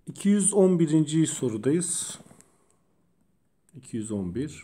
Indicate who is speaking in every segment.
Speaker 1: 211. sorudayız. 211.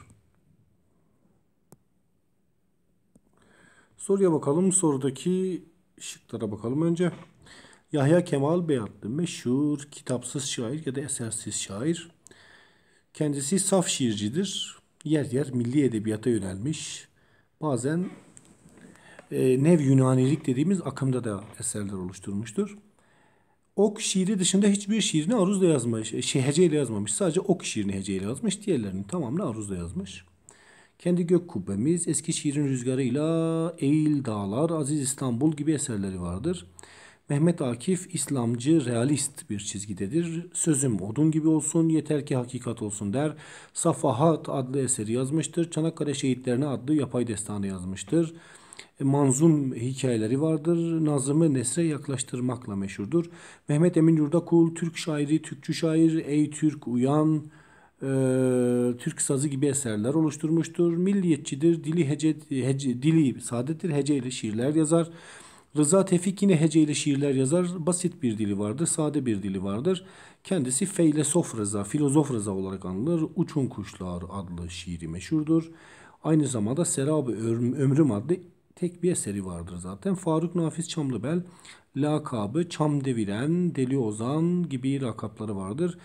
Speaker 1: Soruya bakalım. Sorudaki şıklara bakalım önce. Yahya Kemal Beyatlı meşhur kitapsız şair ya da esersiz şair. Kendisi saf şiircidir. Yer yer milli edebiyata yönelmiş. Bazen Nev Yunanilik dediğimiz akımda da eserler oluşturmuştur. Ok şiiri dışında hiçbir şiirini aruzla yazmış. Heceyle yazmamış. Sadece ok şiirini heceyle yazmış. Diğerlerinin tamamını aruzla yazmış. Kendi gök kubbemiz, eski şiirin rüzgarıyla, Eğil Dağlar, Aziz İstanbul gibi eserleri vardır. Mehmet Akif İslamcı, realist bir çizgidedir. Sözüm odun gibi olsun, yeter ki hakikat olsun der. Safahat adlı eseri yazmıştır. Çanakkale Şehitlerine adlı yapay destanı yazmıştır. Manzum hikayeleri vardır. Nazımı nesre yaklaştırmakla meşhurdur. Mehmet Emin Yurdakul, Türk şairi, Türkçü şair, Ey Türk Uyan, Türk sazı gibi eserler oluşturmuştur. Milliyetçidir. Dili saadettir. Hece ile şiirler yazar. Rıza Tevfik yine hece ile şiirler yazar. Basit bir dili vardır. Sade bir dili vardır. Kendisi Feylesof Rıza, Filozof Rıza olarak anılır. Uçun Kuşlar adlı şiiri meşhurdur. Aynı zamanda Serab-ı Ömrüm adlı tek bir eseri vardır zaten. Faruk Nafiz Çamlıbel lakabı Çam Deviren, Deli Ozan gibi lakapları vardır.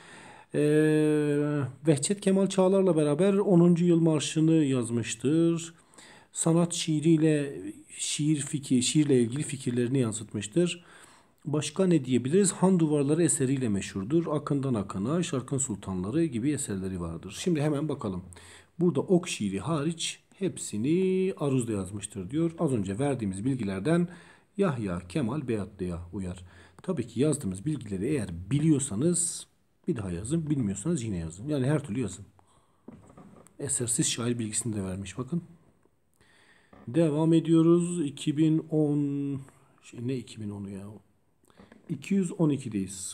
Speaker 1: Behçet Kemal Çağlar'la beraber 10. Yıl Marşı'nı yazmıştır. Sanat şiiriyle şiirle ilgili fikirlerini yansıtmıştır. Başka ne diyebiliriz? Han Duvarları eseriyle meşhurdur. Akından Akına, Şarkın Sultanları gibi eserleri vardır. Şimdi hemen bakalım. Burada ok şiiri hariç hepsini aruzda yazmıştır diyor. Az önce verdiğimiz bilgilerden Yahya Kemal Beyatlı'ya uyar. Tabii ki yazdığımız bilgileri eğer biliyorsanız bir daha yazın, bilmiyorsanız yine yazın. Yani her türlü yazın. Esersiz şair bilgisini de vermiş bakın. Devam ediyoruz. 2010 ne 2010'u ya? 212'deyiz.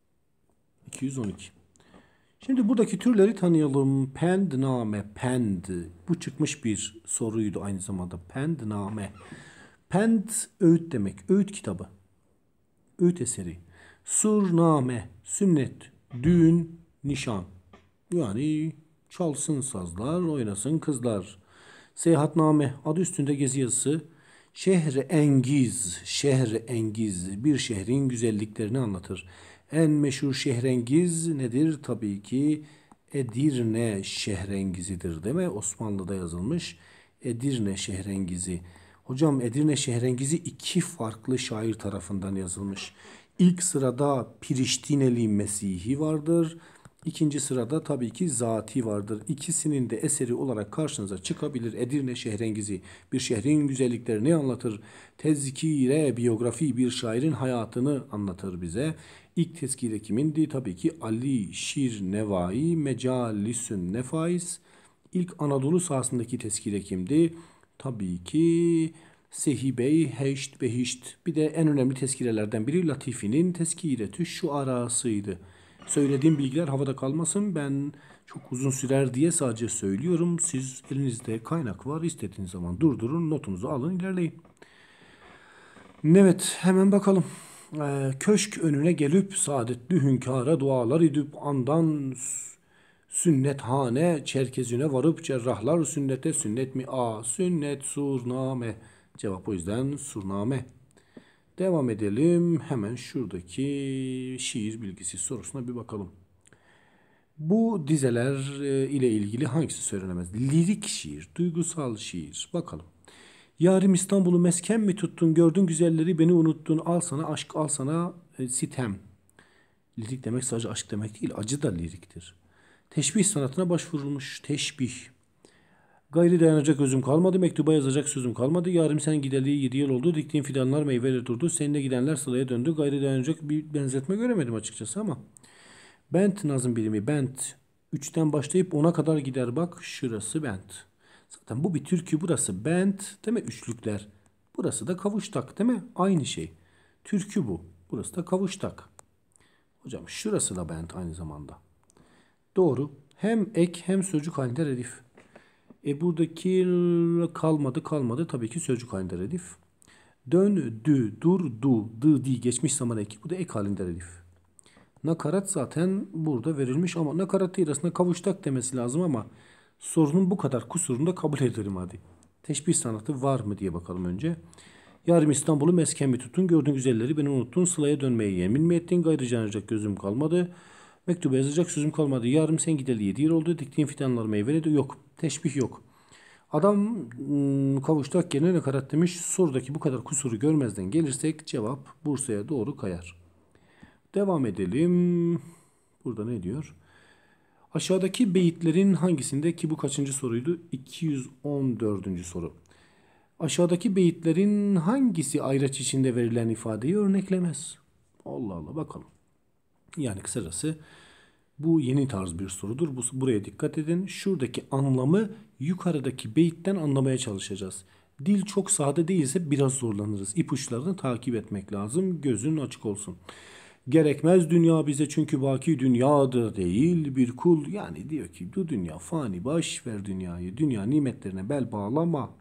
Speaker 1: 212. Şimdi buradaki türleri tanıyalım. Pendname, pend. Bu çıkmış bir soruydu aynı zamanda. Pendname. Pend öğüt demek. Öğüt kitabı. Öğüt eseri. Surname, sünnet, düğün, nişan. Yani çalsın sazlar, oynasın kızlar. Seyahatname, adı üstünde gezi yazısı. Şehri engiz, şehri engiz bir şehrin güzelliklerini anlatır. En meşhur şehrengiz nedir? Tabii ki Edirne şehrengizidir değil mi? Osmanlı'da yazılmış Edirne şehrengizi. Hocam Edirne şehrengizi iki farklı şair tarafından yazılmış. İlk sırada Priştineli Mesihi vardır. İkinci sırada tabii ki Zati vardır. İkisinin de eseri olarak karşınıza çıkabilir. Edirne Şehrengizi bir şehrin güzelliklerini anlatır. Tezkire, biyografi bir şairin hayatını anlatır bize. İlk tezkire kimindi? Tabii ki Ali Şir Nevai Mecalisün Nefais. İlk Anadolu sahasındaki tezkire kimdi? Tabii ki Sehibey Heşt Behişt. Bir de en önemli tezkirelerden biri Latifi'nin Tezkiretü Şuarasıydı. Söylediğim bilgiler havada kalmasın. Ben çok uzun sürer diye sadece söylüyorum. Siz elinizde kaynak var. İstediğiniz zaman durdurun, notunuzu alın, ilerleyin. Evet, hemen bakalım. Köşk önüne gelip saadetli hünkâra dualar edip andan sünnethane çerkezine varıp cerrahlar sünnete sünnet mi? Sünnet surname. Cevap o yüzden surname. Devam edelim. Hemen şuradaki şiir bilgisi sorusuna bir bakalım. Bu dizeler ile ilgili hangisi söylenemez? Lirik şiir, duygusal şiir. Bakalım. Yarim İstanbul'u mesken mi tuttun? Gördün güzelleri beni unuttun. Al sana aşk, al sana sitem. Lirik demek sadece aşk demek değil. Acı da liriktir. Teşbih sanatına başvurulmuş. Teşbih. Gayri dayanacak özüm kalmadı. Mektuba yazacak sözüm kalmadı. Yarım sen gideli 7 yıl oldu. Diktiğin fidanlar meyveleri durdu. Seninle gidenler sıraya döndü. Gayri dayanacak bir benzetme göremedim açıkçası ama. Bent nazım birimi. Bent. 3'ten başlayıp 10'a kadar gider bak. Şurası bent. Zaten bu bir türkü. Burası bent. Değil mi? Üçlükler. Burası da kavuştak. Değil mi? Aynı şey. Türkü bu. Burası da kavuştak. Hocam şurası da bent aynı zamanda. Doğru. Hem ek hem sözcük halinde redif. Buradaki kalmadı tabii ki sözcük halinde redif. Dön, dü, dur, du, dı, di geçmiş zaman eki. Bu da ek halinde redif. Nakarat zaten burada verilmiş ama nakaratıyla aslında kavuştak demesi lazım ama sorunun bu kadar kusurunu da kabul ederim hadi. Teşbih sanatı var mı diye bakalım önce. Yarım İstanbul'u mesken mi tuttun? Gördüğün güzelleri beni unuttun. Sılaya dönmeye yemin mi ettin? Gayrı canacak gözüm kalmadı. Mektuba yazacak sözüm kalmadı. Yarım sen gideli 7 yıl oldu. Diktiğin fidanlar meyveledi. Yok. Teşbih yok. Adam kavuştak yerine nakarat demiş. Sorudaki bu kadar kusuru görmezden gelirsek cevap Bursa'ya doğru kayar. Devam edelim. Burada ne diyor? Aşağıdaki beyitlerin hangisinde, ki bu kaçıncı soruydu? 214. soru. Aşağıdaki beyitlerin hangisi ayraç içinde verilen ifadeyi örneklemez? Allah Allah, bakalım. Yani kısacası bu yeni tarz bir sorudur. Buraya dikkat edin. Şuradaki anlamı yukarıdaki beyitten anlamaya çalışacağız. Dil çok sade değilse biraz zorlanırız. İpuçlarını takip etmek lazım. Gözün açık olsun. Gerekmez dünya bize çünkü baki dünyadır değil bir kul. Yani diyor ki bu dünya fani, baş ver dünyayı. Dünya nimetlerine bel bağlama.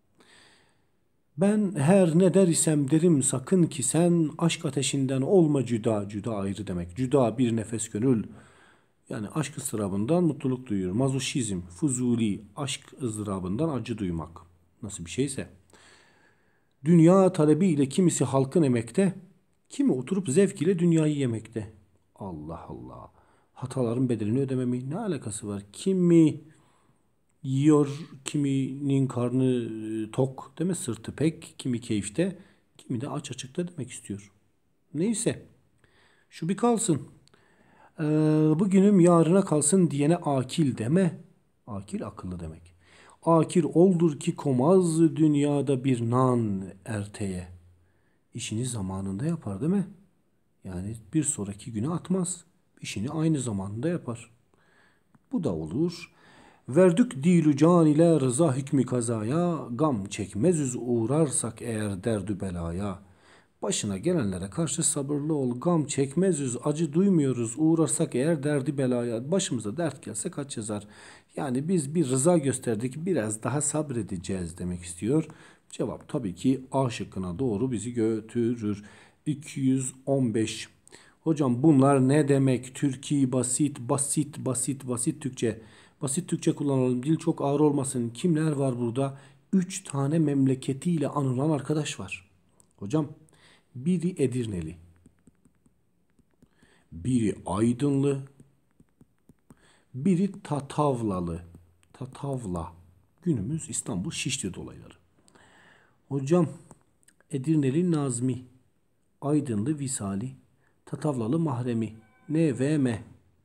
Speaker 1: Ben her ne der isem derim sakın ki sen aşk ateşinden olma cüda. Cüda ayrı demek. Cüda bir nefes gönül. Yani aşk ıstırabından mutluluk duyuyor. Mazoşizm, fuzuli, aşk ızdırabından acı duymak. Nasıl bir şeyse. Dünya talebiyle kimisi halkın emekte, kimi oturup zevk ile dünyayı yemekte. Allah Allah. Hataların bedelini ödememi ne alakası var? Kimi yiyor, kiminin karnı tok, değil mi? Sırtı pek, kimi keyifte, kimi de aç açıkta demek istiyor. Neyse. Şu bir kalsın. Bugünüm yarına kalsın diyene akil deme. Akil akıllı demek. Akil oldur ki komaz dünyada bir nan erteye. İşini zamanında yapar değil mi? Yani bir sonraki güne atmaz. İşini aynı zamanda yapar. Bu da olur. Verdük dilü can ile rıza hükmü kazaya, gam çekmezüz uğrarsak eğer derdü belaya. Başına gelenlere karşı sabırlı ol, gam çekmezüz, acı duymuyoruz, uğrarsak eğer derdi belaya. Başımıza dert gelse kaç yazar. Yani biz bir rıza gösterdik, biraz daha sabredeceğiz demek istiyor. Cevap tabii ki A şıkkına doğru bizi götürür. 215. Hocam bunlar ne demek? Türkiye basit, basit, basit, basit Türkçe. Basit Türkçe kullanalım. Dil çok ağır olmasın. Kimler var burada? 3 tane memleketiyle anılan arkadaş var. Hocam biri Edirneli, biri Aydınlı, biri Tatavlalı. Tatavla. Günümüz İstanbul Şişli dolayları. Hocam Edirneli Nazmi, Aydınlı Visali, Tatavlalı Mahremi. NVM.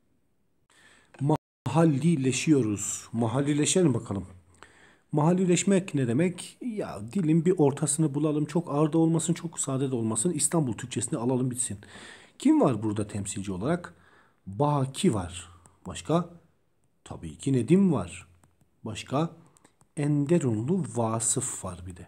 Speaker 1: Mahallileşiyoruz. Mahallileşelim bakalım. Mahallileşmek ne demek? Ya dilin bir ortasını bulalım. Çok ağır da olmasın, çok sade de olmasın. İstanbul Türkçesini alalım bitsin. Kim var burada temsilci olarak? Baki var. Başka? Tabii ki Nedim var. Başka? Enderunlu Vasıf var bir de.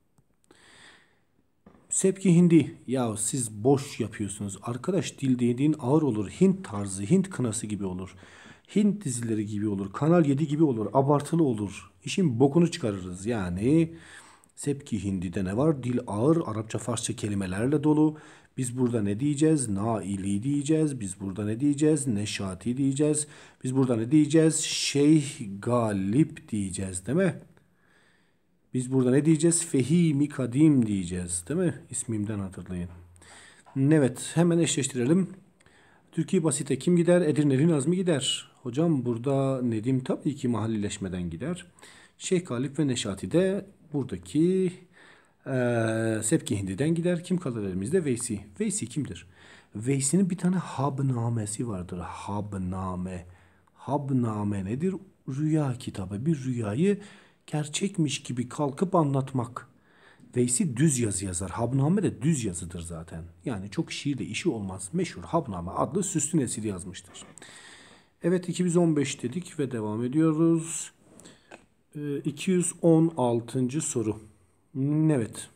Speaker 1: Sepki Hindi. Ya siz boş yapıyorsunuz. Arkadaş dil dediğin ağır olur. Hint tarzı, Hint kınası gibi olur. Hint dizileri gibi olur. Kanal 7 gibi olur. Abartılı olur. İşin bokunu çıkarırız. Yani Sepki Hindi'de ne var? Dil ağır, Arapça, Farsça kelimelerle dolu. Biz burada ne diyeceğiz? Naili diyeceğiz. Biz burada ne diyeceğiz? Neşati diyeceğiz. Biz burada ne diyeceğiz? Şeyh Galip diyeceğiz, değil mi? Biz burada ne diyeceğiz? Fehimi Kadim diyeceğiz, değil mi? İsmimden hatırlayın. Evet, hemen eşleştirelim. Türkiye Basit'e kim gider? Edirne'li Nazmi gider. Hocam burada Nedim tabii ki mahallileşmeden gider. Şeyh Galip ve Neşati de buradaki Sepki Hindi'den gider. Kim kalır elimizde? Veysi. Veysi kimdir? Veysi'nin bir tane Habnamesi vardır. Habname. Habname nedir? Rüya kitabı. Bir rüyayı gerçekmiş gibi kalkıp anlatmak. Veysi düz yazı yazar. Habname de düz yazıdır zaten. Yani çok şiirle işi olmaz. Meşhur Habname adlı Süslü Nesir yazmıştır. Evet 215 dedik ve devam ediyoruz. 216. soru. Evet.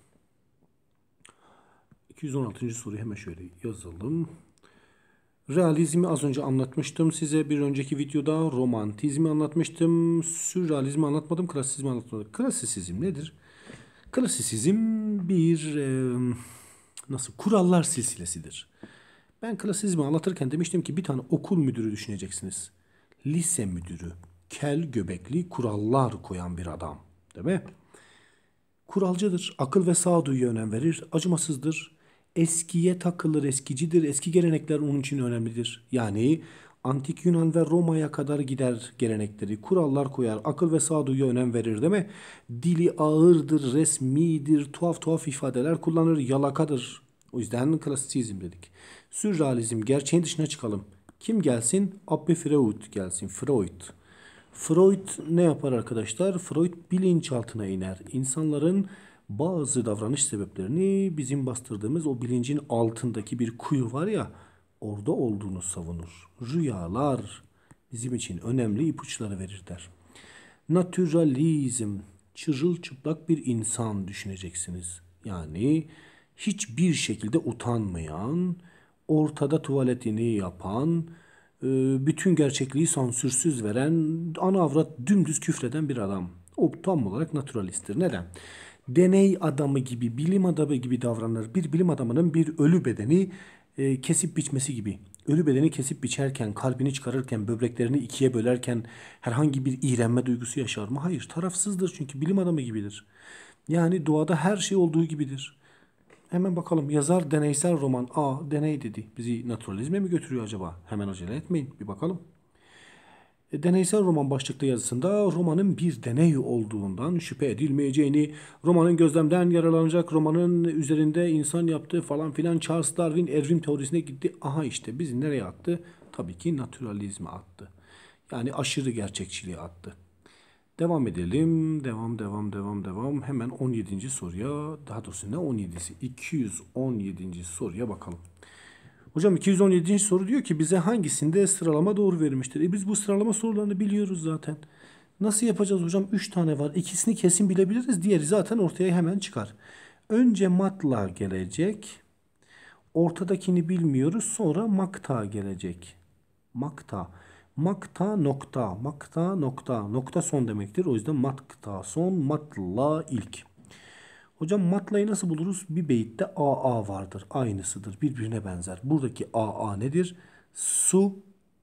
Speaker 1: 216. soruyu hemen şöyle yazalım. Realizmi az önce anlatmıştım size. Bir önceki videoda romantizmi anlatmıştım. Sürrealizmi anlatmadım. Klasizmi anlatmadım. Klasisizm nedir? Klasisizm bir nasıl kurallar silsilesidir. Ben klasizmi anlatırken demiştim ki bir tane okul müdürü düşüneceksiniz. Lise müdürü. Kel göbekli, kurallar koyan bir adam. Değil mi? Kuralcıdır, akıl ve sağduyuya önem verir, acımasızdır, eskiye takılır, eskicidir, eski gelenekler onun için önemlidir. Yani Antik Yunan ve Roma'ya kadar gider gelenekleri, kurallar koyar, akıl ve sağduyuya önem verir değil mi? Dili ağırdır, resmidir, tuhaf tuhaf ifadeler kullanır, yalakadır. O yüzden klasisizm dedik. Sürrealizm, gerçeğin dışına çıkalım. Kim gelsin? Abbe Freud gelsin, Freud. Freud ne yapar arkadaşlar? Freud bilinçaltına iner. İnsanların bazı davranış sebeplerini bizim bastırdığımız o bilincin altındaki bir kuyu var ya, orada olduğunu savunur. Rüyalar bizim için önemli ipuçları verir der. Naturalizm, çırılçıplak bir insan düşüneceksiniz. Yani hiçbir şekilde utanmayan, ortada tuvaletini yapan, bütün gerçekliği sansürsüz veren, ana avrat dümdüz küfreden bir adam. O tam olarak naturalisttir. Neden? Deney adamı gibi, bilim adamı gibi davranır. Bir bilim adamının bir ölü bedeni kesip biçmesi gibi. Ölü bedeni kesip biçerken, kalbini çıkarırken, böbreklerini ikiye bölerken herhangi bir iğrenme duygusu yaşar mı? Hayır, tarafsızdır çünkü bilim adamı gibidir. Yani doğada her şey olduğu gibidir. Hemen bakalım. Yazar deneysel roman. Deney dedi. Bizi naturalizme mi götürüyor acaba? Hemen acele etmeyin. Bir bakalım. Deneysel roman başlıklı yazısında romanın bir deney olduğundan şüphe edilmeyeceğini, romanın gözlemden yararlanacak, romanın üzerinde insan yaptığı falan filan, Charles Darwin evrim teorisine gitti. Aha işte bizi nereye attı? Tabii ki naturalizme attı. Yani aşırı gerçekçiliğe attı. Devam edelim. Devam. Hemen 17. soruya, daha doğrusu ne 17'si? 217. soruya bakalım. Hocam 217. soru diyor ki bize hangisinde sıralama doğru verilmiştir? Biz bu sıralama sorularını biliyoruz zaten. Nasıl yapacağız hocam? 3 tane var. İkisini kesin bilebiliriz. Diğeri zaten ortaya hemen çıkar. Önce matla gelecek. Ortadakini bilmiyoruz. Sonra makta gelecek. Makta. Makta nokta. Makta nokta. Nokta son demektir. O yüzden makta son, matla ilk. Hocam matlayı nasıl buluruz? Bir beyitte AA vardır. Aynısıdır. Birbirine benzer. Buradaki AA nedir? Su.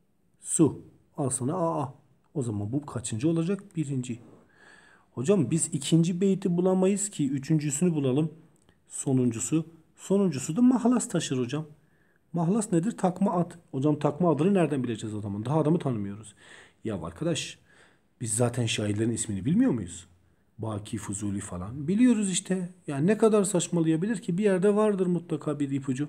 Speaker 1: Su. Al sana AA. O zaman bu kaçıncı olacak? Birinci. Hocam biz ikinci beyti bulamayız ki. Üçüncüsünü bulalım. Sonuncusu. Sonuncusu da mahlas taşır hocam. Mahlas nedir? Takma ad. Hocam takma adını nereden bileceğiz o zaman? Daha adamı tanımıyoruz. Ya arkadaş biz zaten şairlerin ismini bilmiyor muyuz? Baki, Fuzuli falan. Biliyoruz işte. Yani ne kadar saçmalayabilir ki? Bir yerde vardır mutlaka bir ipucu.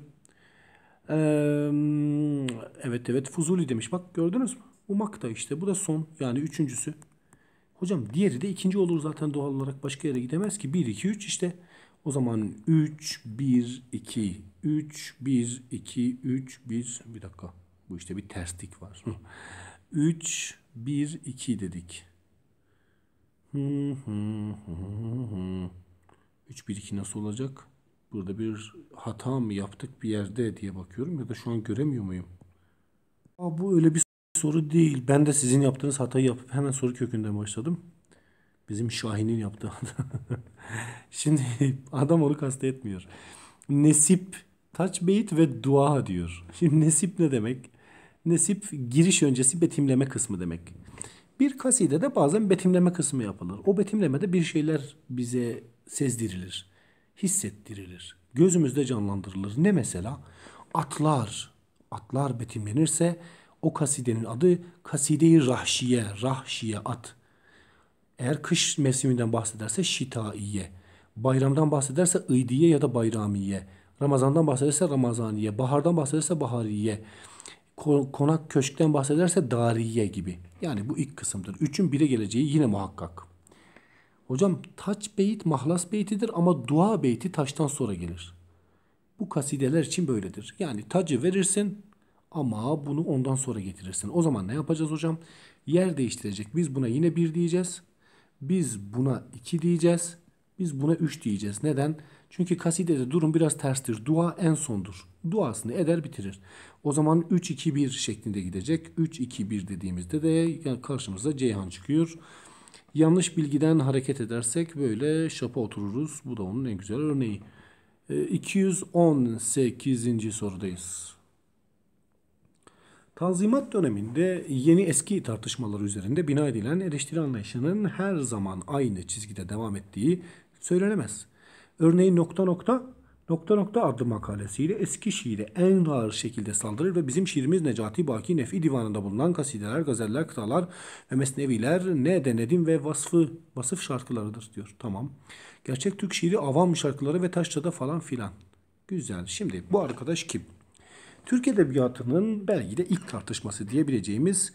Speaker 1: Evet Fuzuli demiş. Bak gördünüz mü? Umak da işte. Bu da son. Yani üçüncüsü. Hocam diğeri de ikinci olur zaten doğal olarak. Başka yere gidemez ki. Bir 2 3 işte. O zaman 3, 1, 2, 3, 1, 2, 3, 1. Bir dakika. Bu işte bir terslik var. 3, 1, 2 dedik. 3, 1, 2 nasıl olacak? Burada bir hata mı yaptık bir yerde diye bakıyorum ya da şu an göremiyor muyum? Bu öyle bir soru değil. Ben de sizin yaptığınız hatayı yapıp hemen soru kökünden başladım. Bizim Şahin'in yaptığı hata. Şimdi adam onu kastetmiyor. Nesip, taçbeyit ve dua diyor. Şimdi nesip ne demek? Nesip giriş öncesi betimleme kısmı demek. Bir kasidede bazen betimleme kısmı yapılır. O betimlemede bir şeyler bize sezdirilir, hissettirilir, gözümüzde canlandırılır. Ne mesela? Atlar. Atlar betimlenirse o kasidenin adı Kaside-i Rahşiye, Rahşiye at. Eğer kış mevsiminden bahsederse şitaiye, bayramdan bahsederse ıydiye ya da bayramiye, Ramazandan bahsederse ramazaniye, bahardan bahsederse bahariye, konak köşkten bahsederse dariye gibi. Yani bu ilk kısımdır. Üçün bire geleceği yine muhakkak. Hocam taç beyit mahlas beytidir ama dua beyti taştan sonra gelir. Bu kasideler için böyledir. Yani tacı verirsin ama bunu ondan sonra getirirsin. O zaman ne yapacağız hocam? Yer değiştirecek. Biz buna yine bir diyeceğiz. Biz buna 2 diyeceğiz. Biz buna 3 diyeceğiz. Neden? Çünkü kasidede durum biraz terstir. Dua en sondur. Duasını eder bitirir. O zaman 3-2-1 şeklinde gidecek. 3-2-1 dediğimizde de karşımıza Ceyhan çıkıyor. Yanlış bilgiden hareket edersek böyle şapa otururuz. Bu da onun en güzel örneği. 218. sorudayız. Tanzimat döneminde yeni eski tartışmalar üzerinde bina edilen eleştiri anlayışının her zaman aynı çizgide devam ettiği söylenemez. Örneğin nokta nokta adlı makalesiyle eski şiire en ağır şekilde saldırır ve bizim şiirimiz Necati Baki Nefi Divanı'nda bulunan kasideler, gazeller, kıtalar ve mesneviler ne denedim ve vasıf şarkılarıdır diyor. Tamam. Gerçek Türk şiiri avam şarkıları ve taşrada falan filan. Güzel. Şimdi bu arkadaş kim? Türk Edebiyatı'nın belki de ilk tartışması diyebileceğimiz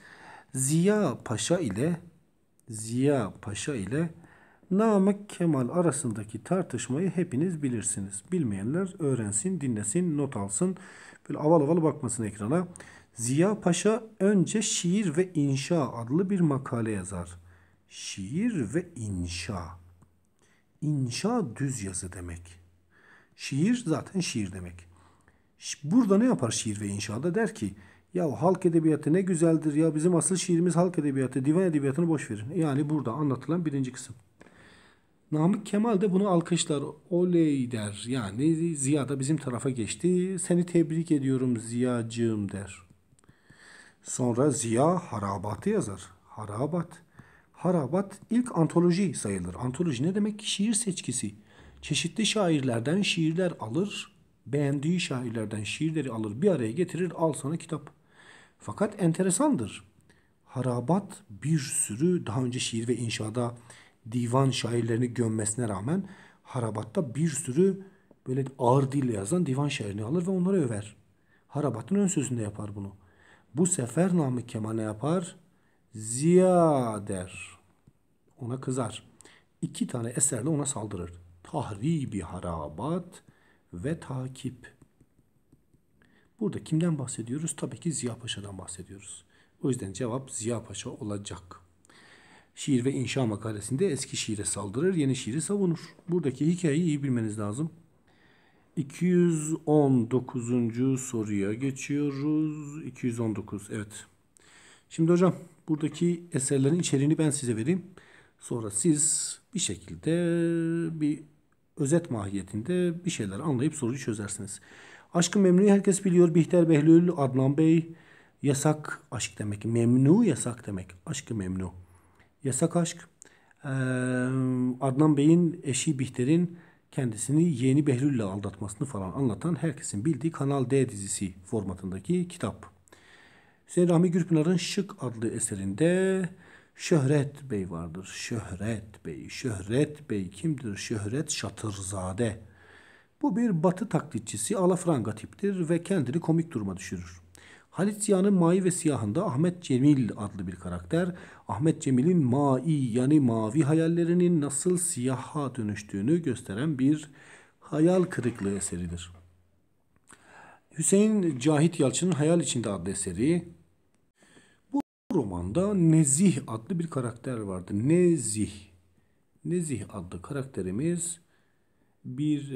Speaker 1: Ziya Paşa ile Namık Kemal arasındaki tartışmayı hepiniz bilirsiniz. Bilmeyenler öğrensin, dinlesin, not alsın. Böyle aval aval bakmasın ekrana. Ziya Paşa önce Şiir ve İnşa adlı bir makale yazar. Şiir ve İnşa. İnşa düz yazı demek. Şiir zaten şiir demek. Burada ne yapar şiir ve inşada? Der ki ya halk edebiyatı ne güzeldir ya, bizim asıl şiirimiz halk edebiyatı, divan edebiyatını boş verin. Yani burada anlatılan birinci kısım. Namık Kemal de bunu alkışlar, oley der. Yani Ziya da bizim tarafa geçti. Seni tebrik ediyorum Ziyacığım der. Sonra Ziya Harabat'ı yazar. Harabat ilk antoloji sayılır. Antoloji ne demek? Şiir seçkisi. Çeşitli şairlerden şiirler alır, beğendiği şairlerden şiirleri alır, bir araya getirir, al sana kitap. Fakat enteresandır. Harabat bir sürü daha önce şiir ve inşada divan şairlerini gömmesine rağmen Harabat'ta bir sürü böyle ağır dille yazan divan şairini alır ve onları över. Harabat'ın ön sözünde yapar bunu. Bu sefer Namık Kemal ne yapar? Ziya der. Ona kızar. 2 tane eserle ona saldırır. Tahribi Harabat ve Takip. Burada kimden bahsediyoruz? Tabii ki Ziya Paşa'dan bahsediyoruz. O yüzden cevap Ziya Paşa olacak. Şiir ve İnşa makalesinde eski şiire saldırır, yeni şiiri savunur. Buradaki hikayeyi iyi bilmeniz lazım. 219. soruya geçiyoruz. 219, evet. Şimdi hocam buradaki eserlerin içeriğini ben size vereyim. Sonra siz bir şekilde bir özet mahiyetinde bir şeyler anlayıp soruyu çözersiniz. Aşk-ı Memnu'yu herkes biliyor. Bihter Behlül, Adnan Bey. Yasak aşk demek. Memnu yasak demek. Aşk-ı Memnu. Yasak aşk. Adnan Bey'in eşi Bihter'in kendisini yeğeni Behlül'le aldatmasını falan anlatan herkesin bildiği Kanal D dizisi formatındaki kitap. Hüseyin Rahmi Gürpınar'ın Şık adlı eserinde Şöhret Bey vardır. Şöhret Bey kimdir? Şöhret Şatırzade. Bu bir batı taklitçisi, alafranga tiptir ve kendini komik duruma düşürür. Halit Ziya'nın Mavi ve Siyah'ında Ahmet Cemil adlı bir karakter, Ahmet Cemil'in yani mavi hayallerinin nasıl siyaha dönüştüğünü gösteren bir hayal kırıklığı eseridir. Hüseyin Cahit Yalçın'ın Hayal İçinde adlı eseri. Bu romanda Nezih adlı bir karakter vardı. Nezih adlı karakterimiz bir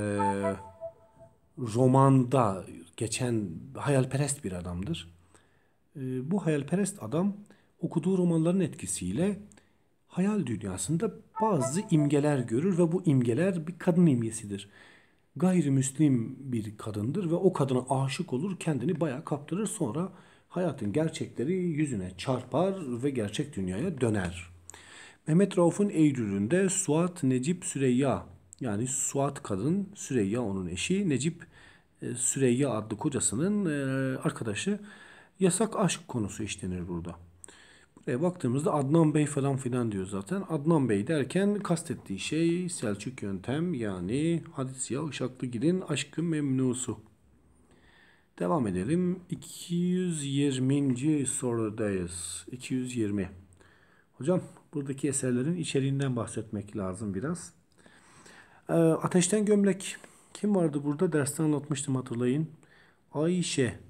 Speaker 1: romanda geçen hayalperest bir adamdır. Bu hayalperest adam okuduğu romanların etkisiyle hayal dünyasında bazı imgeler görür ve bu imgeler bir kadın imgesidir. Gayrimüslim bir kadındır ve o kadına aşık olur, kendini bayağı kaptırır, sonra hayatın gerçekleri yüzüne çarpar ve gerçek dünyaya döner. Mehmet Rauf'un Eylül'ünde Suat Necip Süreyya, yani Suat kadın, Süreyya onun eşi, Necip Süreyya adlı kocasının arkadaşı, yasak aşk konusu işlenir burada. Buraya baktığımızda Adnan Bey falan filan diyor zaten. Adnan Bey derken kastettiği şey Selçuk Yöntem, yani Halit Ziya Işıklıgil'in Aşk-ı Memnusu. Devam edelim. 220. sorudayız. 220. Hocam buradaki eserlerin içeriğinden bahsetmek lazım biraz. Ateşten Gömlek. Kim vardı burada? Derste anlatmıştım, hatırlayın. Ayşe,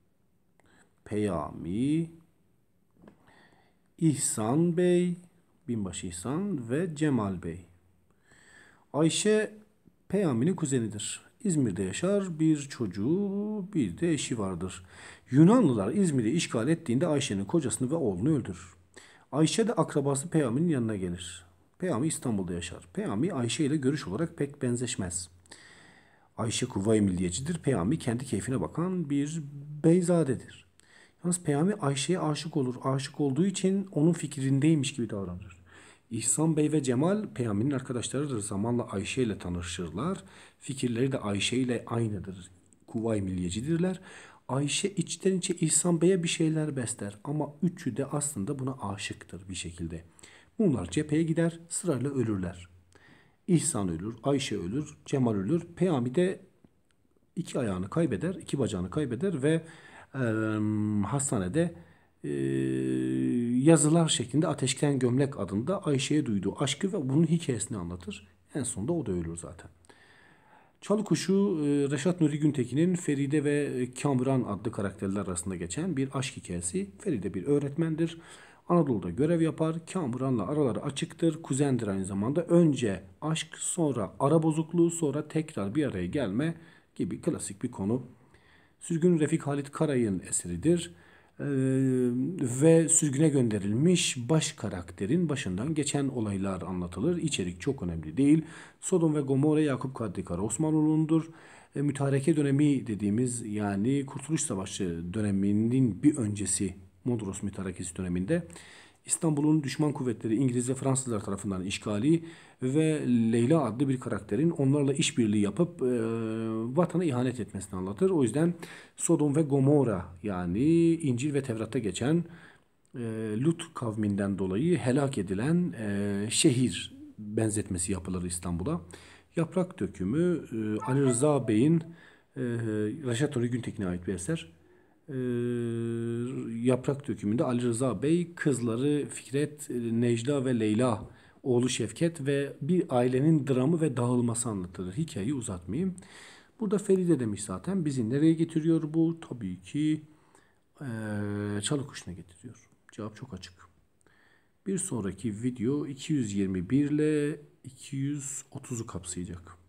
Speaker 1: Peyami, İhsan Bey, Binbaşı İhsan ve Cemal Bey. Ayşe Peyami'nin kuzenidir. İzmir'de yaşar, bir çocuğu, bir de eşi vardır. Yunanlılar İzmir'i işgal ettiğinde Ayşe'nin kocasını ve oğlunu öldürür. Ayşe de akrabası Peyami'nin yanına gelir. Peyami İstanbul'da yaşar. Peyami Ayşe ile görüş olarak pek benzeşmez. Ayşe Kuvayi Milliyecidir. Peyami kendi keyfine bakan bir beyzadedir. Yalnız Peyami Ayşe'ye aşık olur. Aşık olduğu için onun fikrindeymiş gibi davranır. İhsan Bey ve Cemal Peyami'nin arkadaşlarıdır. Zamanla Ayşe ile tanışırlar. Fikirleri de Ayşe ile aynıdır. Kuvayi milliyecidirler. Ayşe içten içe İhsan Bey'e bir şeyler besler. Ama üçü de aslında buna aşıktır bir şekilde. Bunlar cepheye gider, sırayla ölürler. İhsan ölür, Ayşe ölür, Cemal ölür. Peyami de iki ayağını kaybeder, iki bacağını kaybeder ve e, hastanede e, yazılar şeklinde Ateşten Gömlek adında Ayşe'ye duyduğu aşkı ve bunun hikayesini anlatır. En sonunda o da ölür zaten. Çalıkuşu Reşat Nuri Güntekin'in Feride ve Kamran adlı karakterler arasında geçen bir aşk hikayesi. Feride bir öğretmendir. Anadolu'da görev yapar. Kamuran'la araları açıktır. Kuzendir aynı zamanda. Önce aşk, sonra ara bozukluğu, sonra tekrar bir araya gelme gibi klasik bir konu. Sürgün Refik Halit Karay'ın eseridir. Ve sürgüne gönderilmiş baş karakterin başından geçen olaylar anlatılır. İçerik çok önemli değil. Sodom ve Gomorra Yakup Kadri Kara Osmanoğlu'nundur. Mütareke dönemi dediğimiz yani Kurtuluş Savaşı döneminin bir öncesi Mondros Mütarekesi döneminde İstanbul'un düşman kuvvetleri İngiliz ve Fransızlar tarafından işgali ve Leyla adlı bir karakterin onlarla işbirliği yapıp vatana ihanet etmesini anlatır. O yüzden Sodom ve Gomorra yani İncil ve Tevrat'ta geçen Lut kavminden dolayı helak edilen şehir benzetmesi yapılır İstanbul'a. Yaprak Dökümü Ali Rıza Bey'in Reşat Nuri Güntekin'e ait bir eser. Ee, Yaprak Dökümü'nde Ali Rıza Bey kızları Fikret, Necla ve Leyla, oğlu Şevket ve bir ailenin dramı ve dağılması anlatılır. Hikayeyi uzatmayayım. Burada Feride demiş zaten. Bizi nereye getiriyor bu? Tabii ki Çalıkuşu'na getiriyor. Cevap çok açık. Bir sonraki video 221 ile 230'u kapsayacak.